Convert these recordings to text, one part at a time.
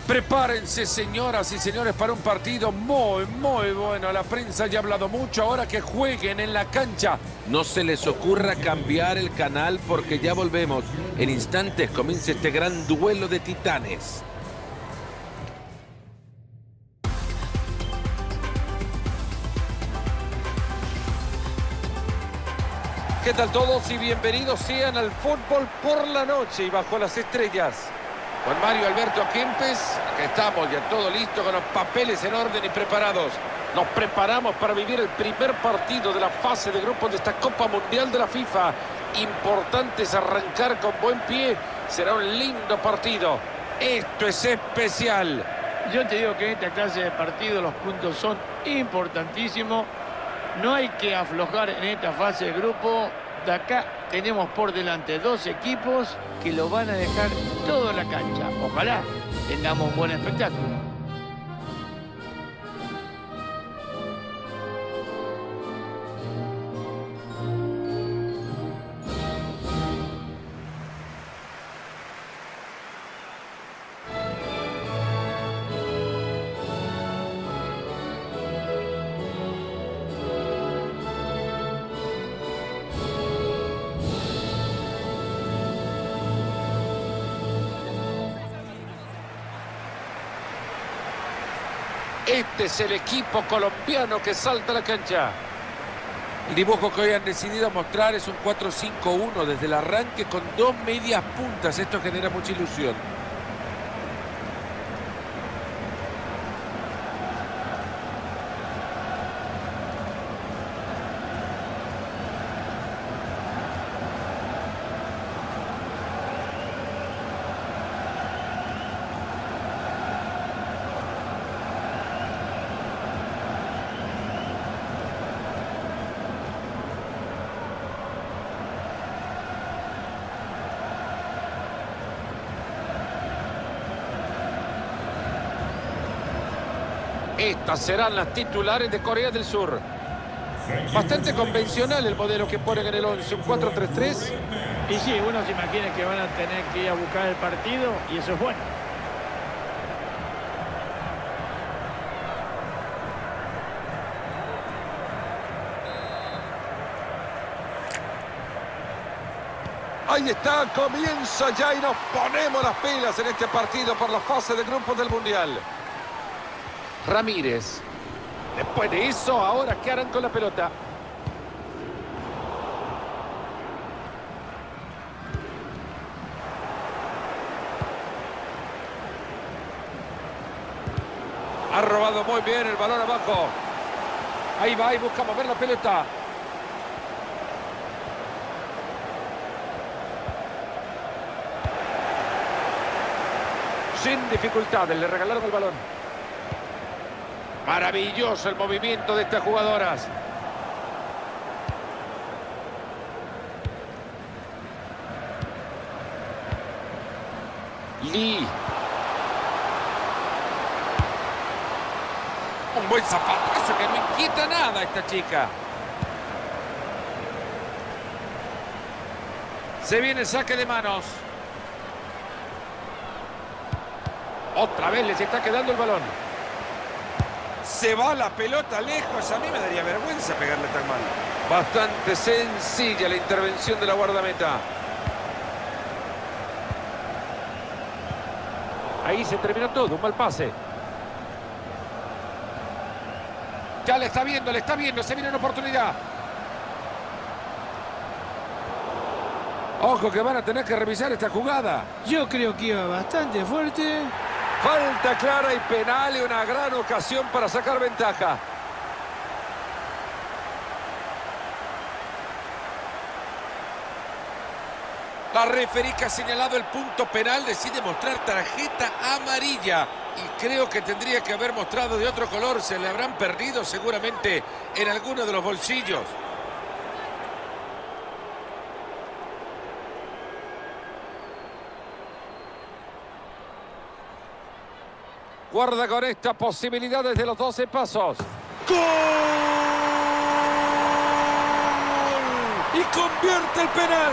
Prepárense, señoras y señores, para un partido muy bueno. La prensa ya ha hablado mucho. Ahora que jueguen en la cancha. No se les ocurra cambiar el canal porque ya volvemos. En instantes comienza este gran duelo de titanes. ¿Qué tal todos y bienvenidos sean al fútbol por la noche y bajo las estrellas? Juan Mario Alberto Kempes, acá estamos ya todo listo con los papeles en orden y preparados. Nos preparamos para vivir el primer partido de la fase de grupos de esta Copa Mundial de la FIFA. Importante es arrancar con buen pie, será un lindo partido. Esto es especial. Yo te digo que en esta clase de partido los puntos son importantísimos. No hay que aflojar en esta fase de grupo. De acá tenemos por delante dos equipos que lo van a dejar todo en la cancha. Ojalá tengamos un buen espectáculo. Este es el equipo colombiano que salta a la cancha. El dibujo que hoy han decidido mostrar es un 4-5-1 desde el arranque con dos medias puntas. Esto genera mucha ilusión. Estas serán las titulares de Corea del Sur. Bastante convencional el modelo que ponen en el 11, un 4-3-3. Y sí, uno se imagina que van a tener que ir a buscar el partido y eso es bueno. Ahí está, comienza ya y nos ponemos las pilas en este partido por la fase de grupos del Mundial. Ramírez. Después de eso, ahora ¿qué harán con la pelota? Ha robado muy bien el balón abajo. Ahí va y busca mover la pelota. Sin dificultades, le regalaron el balón. Maravilloso el movimiento de estas jugadoras. Lee. Un buen zapatazo que no inquieta nada a esta chica. Se viene el saque de manos. Otra vez les está quedando el balón. Se va la pelota lejos. A mí me daría vergüenza pegarle tan mal. Bastante sencilla la intervención de la guardameta. Ahí se terminó todo. Un mal pase. Ya le está viendo. Se viene una oportunidad. Ojo que van a tener que revisar esta jugada. Yo creo que iba bastante fuerte. Falta clara y penal y una gran ocasión para sacar ventaja. La referí que ha señalado el punto penal decide mostrar tarjeta amarilla. Y creo que tendría que haber mostrado de otro color. Se le habrán perdido seguramente en alguno de los bolsillos. Guarda con esta posibilidad desde los 12 pasos. ¡Gol! Y convierte el penal.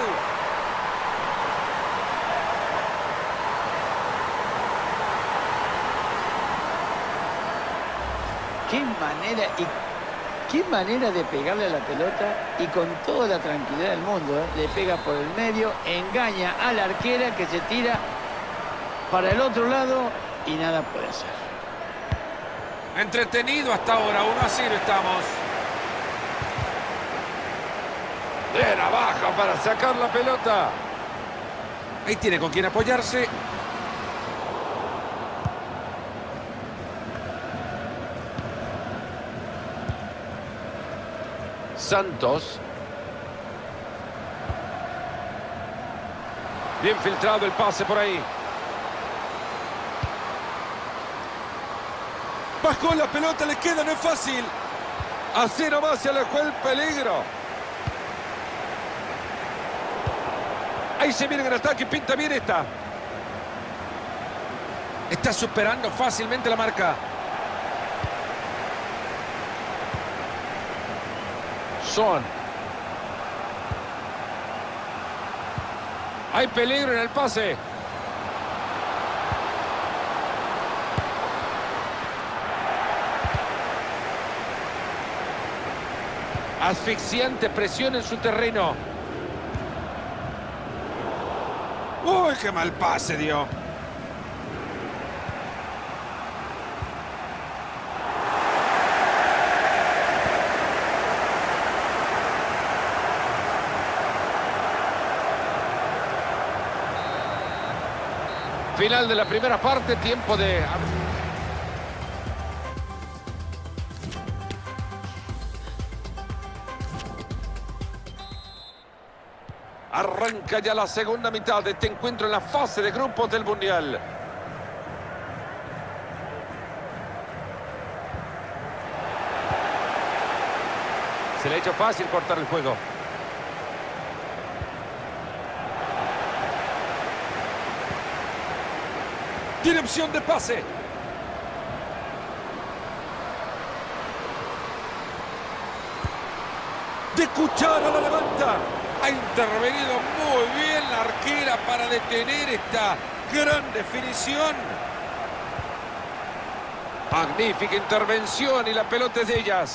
Qué manera de pegarle a la pelota y con toda la tranquilidad del mundo, ¿eh? Le pega por el medio, engaña a la arquera que se tira para el otro lado y nada puede hacer. Entretenido hasta ahora, 1-0 estamos. Bien abajo para sacar la pelota. Ahí tiene con quién apoyarse. Santos. Bien filtrado el pase por ahí. Bajó la pelota, le queda, no es fácil. Así nomás se alejó el peligro. Ahí se viene en el ataque, pinta bien esta. Está superando fácilmente la marca. Son. Hay peligro en el pase. Asfixiante presión en su terreno. ¡Uy, qué mal pase dio! Final de la primera parte, tiempo de... Arranca ya la segunda mitad de este encuentro en la fase de grupos del Mundial. Se le ha hecho fácil cortar el juego. Tiene opción de pase. De cuchara la levanta. Ha intervenido muy bien la arquera para detener esta gran definición. Magnífica intervención y la pelota es de ellas.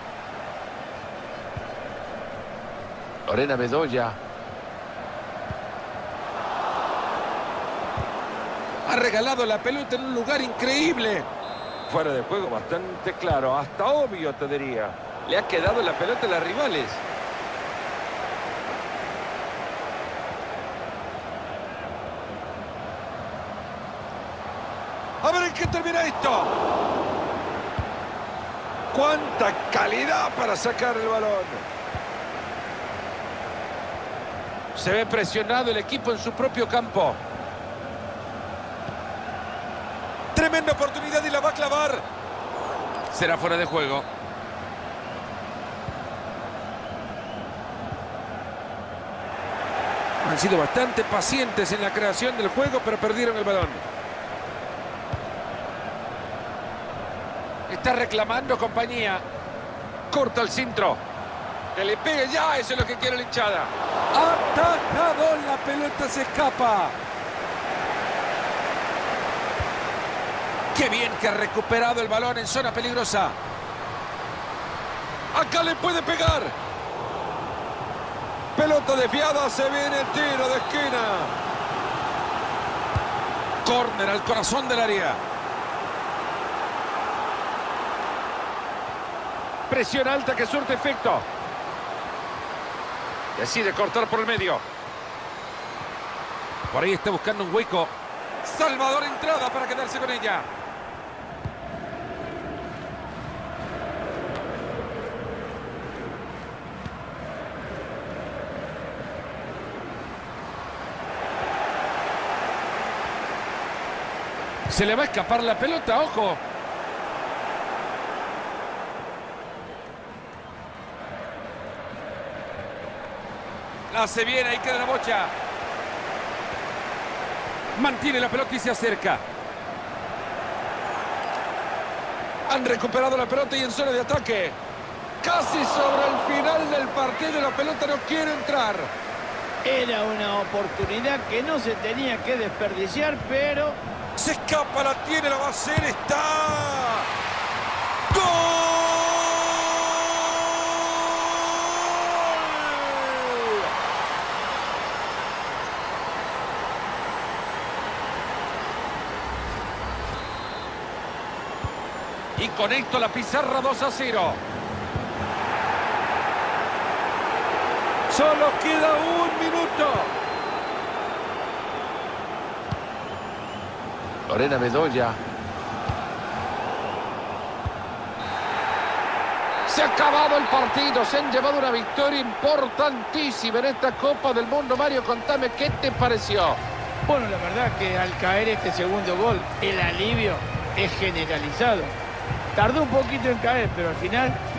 Lorena Bedoya. Ha regalado la pelota en un lugar increíble. Fuera de juego bastante claro, hasta obvio te diría. Le ha quedado la pelota a las rivales. A ver en qué termina esto. ¡Cuánta calidad para sacar el balón! Se ve presionado el equipo en su propio campo. Tremenda oportunidad y la va a clavar. Será fuera de juego. Han sido bastante pacientes en la creación del juego, pero perdieron el balón. Está reclamando compañía. Corta el centro. Que le pegue ya, eso es lo que quiere la hinchada. Atajado, la pelota se escapa. Qué bien que ha recuperado el balón en zona peligrosa. Acá le puede pegar. Pelota desviada, se viene el tiro de esquina. Córner al corazón del área. Presión alta que surte efecto. Decide cortar por el medio. Por ahí está buscando un hueco. Salvador entrada para quedarse con ella. Se le va a escapar la pelota, ojo. La hace bien, ahí queda la bocha. Mantiene la pelota y se acerca. Han recuperado la pelota y en zona de ataque. Casi sobre el final del partido la pelota no quiere entrar. Era una oportunidad que no se tenía que desperdiciar, pero... Se escapa, la tiene, la va a hacer, está... ¡Gol! Y con esto la pizarra 2-0. Solo queda un minuto. Lorena Bedoya. Se ha acabado el partido. Se han llevado una victoria importantísima en esta Copa del Mundo. Mario, contame, ¿qué te pareció? Bueno, la verdad que al caer este segundo gol, el alivio es generalizado. Tardó un poquito en caer, pero al final